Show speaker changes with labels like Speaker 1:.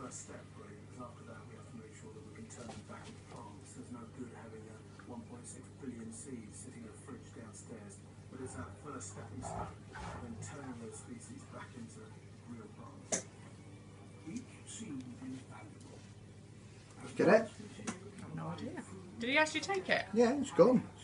Speaker 1: first step, really, because after that we have to make sure that we can turn them back into plants. There's no good having a 1.6 billion seeds sitting in a fridge downstairs, but it's that first stepping stone, and then turning those species back into real plants. Each seed is valuable.
Speaker 2: Get it?
Speaker 3: No idea. Did he actually take it?
Speaker 2: Yeah, it's gone.